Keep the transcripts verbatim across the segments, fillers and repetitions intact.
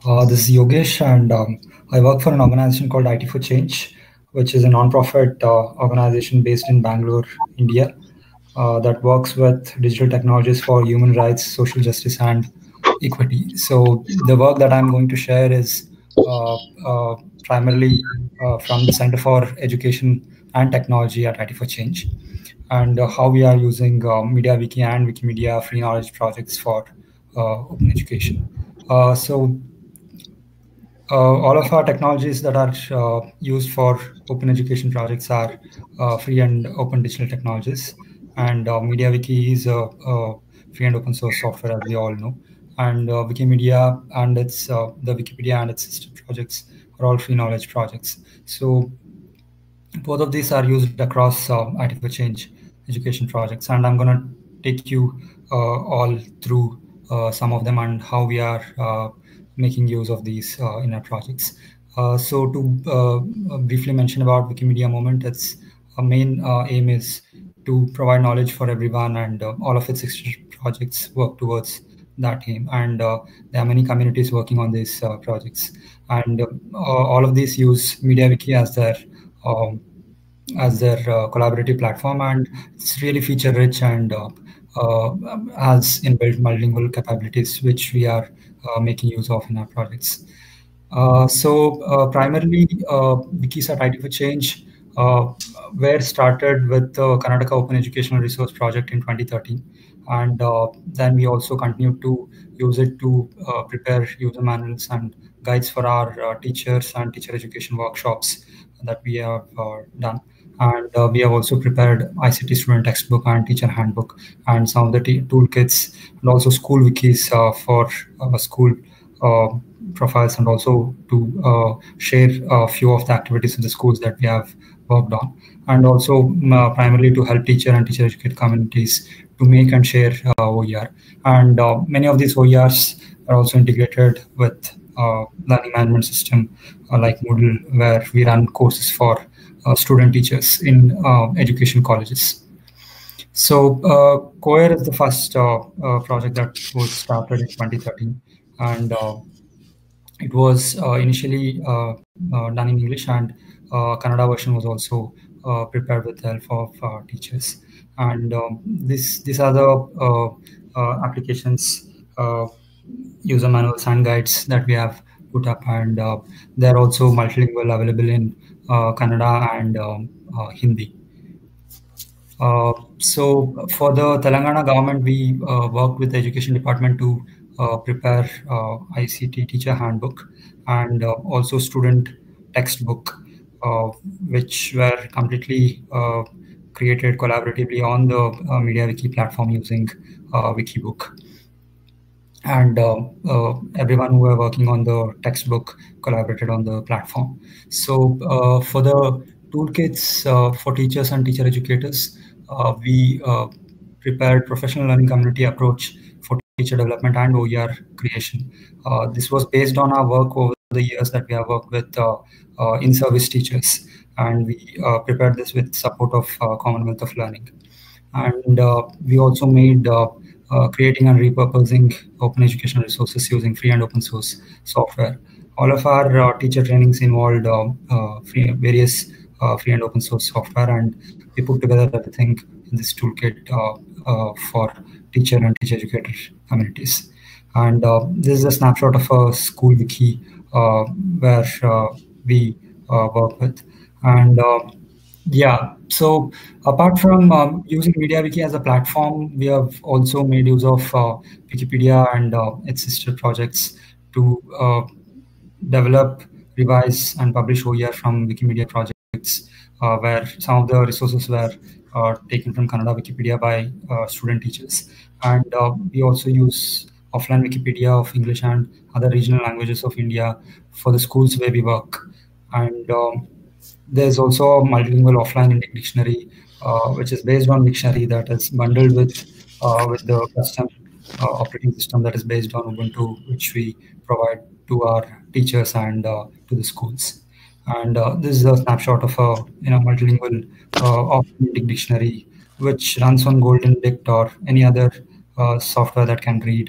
Uh, this is Yogesh, and um, I work for an organization called I T for Change, which is a non-profit uh, organization based in Bangalore, India, uh, that works with digital technologies for human rights, social justice, and equity. So the work that I'm going to share is uh, uh, primarily uh, from the Center for Education and Technology at I T for Change, and uh, how we are using uh, MediaWiki and Wikimedia free knowledge projects for uh, open education. Uh, so uh, all of our technologies that are uh, used for open education projects are uh, free and open digital technologies. And uh, MediaWiki is a, a free and open source software, as we all know. And uh, Wikimedia and its uh, the Wikipedia and its sister projects are all free knowledge projects. So both of these are used across uh, I T for Change education projects, and I'm going to take you uh, all through uh, some of them and how we are uh, making use of these uh, in our projects. Uh, so to uh, briefly mention about Wikimedia Moment, its uh, main uh, aim is to provide knowledge for everyone, and uh, all of its projects work towards that aim. And uh, there are many communities working on these uh, projects, and uh, all of these use MediaWiki as their um, as their uh, collaborative platform, and it's really feature rich and uh, uh, has inbuilt multilingual capabilities, which we are uh, making use of in our projects. Uh, so uh, primarily, uh, Wikis at I T for Change uh, were started with the Karnataka Open Educational Resource Project in twenty thirteen. And uh, then we also continued to use it to uh, prepare user manuals and guides for our uh, teachers and teacher education workshops that we have uh, done. And uh, we have also prepared I C T student textbook and teacher handbook and some of the toolkits, and also school wikis uh, for uh, school uh, profiles, and also to uh, share a few of the activities in the schools that we have worked on, and also uh, primarily to help teacher and teacher educate communities to make and share uh, O E R. And uh, many of these O E Rs are also integrated with uh, learning management system uh, like Moodle, where we run courses for uh, student teachers in uh, education colleges. So uh, COER is the first uh, uh, project that was started in twenty thirteen, and uh, it was uh, initially uh, uh, done in English, and uh, Kannada version was also uh, prepared with the help of uh, teachers. And um, this these are the uh, uh, applications, uh, user manuals and guides that we have put up, and uh, they're also multilingual, available in uh, Kannada and um, uh, Hindi. Uh, so for the Telangana government, we uh, worked with the education department to uh, prepare uh, I C T teacher handbook and uh, also student textbook, uh, which were completely uh, created collaboratively on the uh, MediaWiki platform using uh, Wikibook. And uh, uh, everyone who were working on the textbook collaborated on the platform. So uh, for the toolkits uh, for teachers and teacher educators, uh, we uh, prepared professional learning community approach for teacher development and O E R creation. Uh, this was based on our work over the years that we have worked with uh, uh, in-service teachers, and we uh, prepared this with support of uh, Commonwealth of Learning. And uh, we also made uh, uh, creating and repurposing open educational resources using free and open source software. All of our uh, teacher trainings involved uh, uh, free, various uh, free and open source software, and we put together everything in this toolkit uh, uh, for teacher and teacher educator communities. And uh, this is a snapshot of a school wiki uh, where uh, we uh, work with. And uh, yeah, so apart from um, using MediaWiki as a platform, we have also made use of uh, Wikipedia and uh, its sister projects to uh, develop, revise, and publish O E R from Wikimedia projects, uh, where some of the resources were uh, taken from Kannada Wikipedia by uh, student teachers. And uh, we also use offline Wikipedia of English and other regional languages of India for the schools where we work. And um, there's also a multilingual offline dictionary, uh, which is based on Wiktionary, that is bundled with uh, with the custom uh, operating system that is based on Ubuntu, which we provide to our teachers and uh, to the schools. And uh, this is a snapshot of a you know multilingual uh, offline dictionary, which runs on Golden Dict or any other uh, software that can read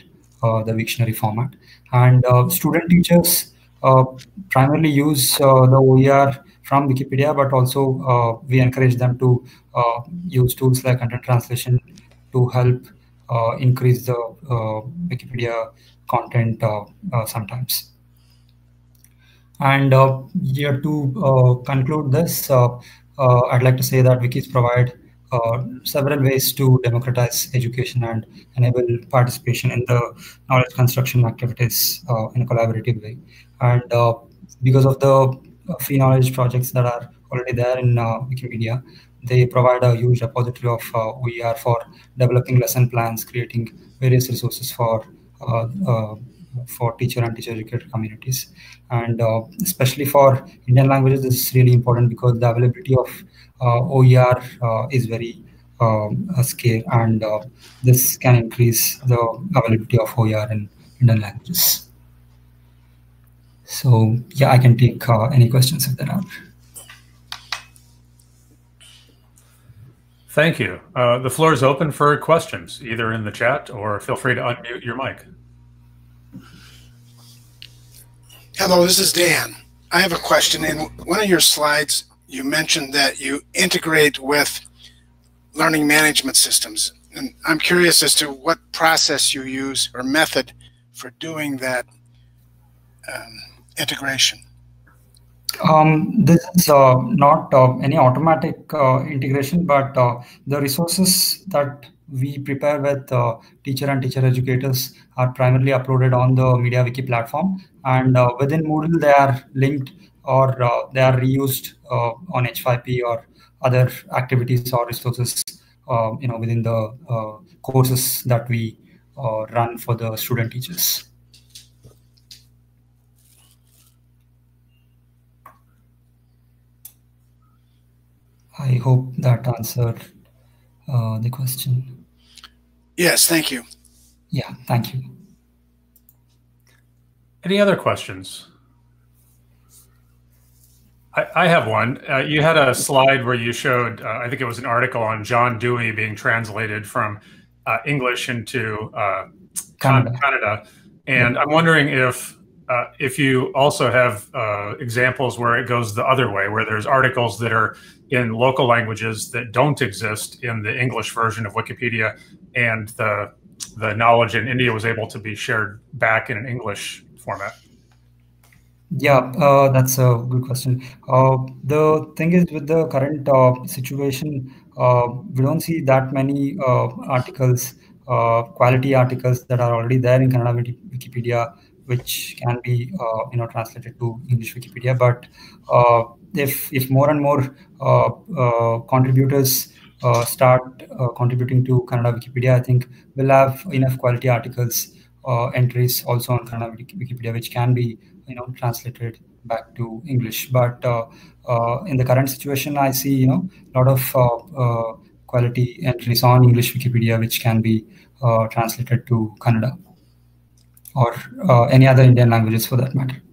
uh, the Wiktionary format. And uh, student teachers uh, primarily use uh, the O E R from Wikipedia, but also uh, we encourage them to uh, use tools like content translation to help uh, increase the uh, Wikipedia content uh, uh, sometimes. And uh, yeah, to uh, conclude this, uh, uh, I'd like to say that wikis provide uh, several ways to democratize education and enable participation in the knowledge construction activities uh, in a collaborative way. And uh, because of the free knowledge projects that are already there in uh, Wikimedia, they provide a huge repository of uh, O E R for developing lesson plans, creating various resources for uh, uh, for teacher and teacher educator communities. And uh, especially for Indian languages, this is really important because the availability of uh, O E R uh, is very um, scarce, and uh, this can increase the availability of O E R in Indian languages. So yeah, I can take uh, any questions if there are. Thank you. Uh, the floor is open for questions, either in the chat or feel free to unmute your mic. Hello, this is Dan. I have a question. In one of your slides, you mentioned that you integrate with learning management systems. And I'm curious as to what process you use or method for doing that um, integration. Um, this is uh, not uh, any automatic uh, integration, but uh, the resources that we prepare with uh, teacher and teacher educators are primarily uploaded on the MediaWiki platform, and uh, within Moodle they are linked or uh, they are reused uh, on H five P or other activities or resources uh, you know, within the uh, courses that we uh, run for the student teachers. I hope that answered uh, the question. Yes, thank you. Yeah, thank you. Any other questions? I, I have one. Uh, you had a slide where you showed, uh, I think it was an article on John Dewey being translated from uh, English into uh, Canada. Canada. And yeah. I'm wondering if uh, if you also have uh, examples where it goes the other way, where there's articles that are in local languages that don't exist in the English version of Wikipedia, and the the knowledge in India was able to be shared back in an English format. Yeah, uh, that's a good question. Uh, the thing is, with the current uh, situation, uh, we don't see that many uh, articles, uh, quality articles that are already there in Kannada Wikipedia, which can be uh, you know, translated to English Wikipedia. But uh, if if more and more uh, uh, contributors uh, start uh, contributing to Kannada Wikipedia, I think we'll have enough quality articles, uh, entries also on Kannada Wikipedia, which can be, you know, translated back to English. But uh, uh, in the current situation, I see, you know, a lot of uh, uh, quality entries on English Wikipedia, which can be uh, translated to Kannada or uh, any other Indian languages for that matter.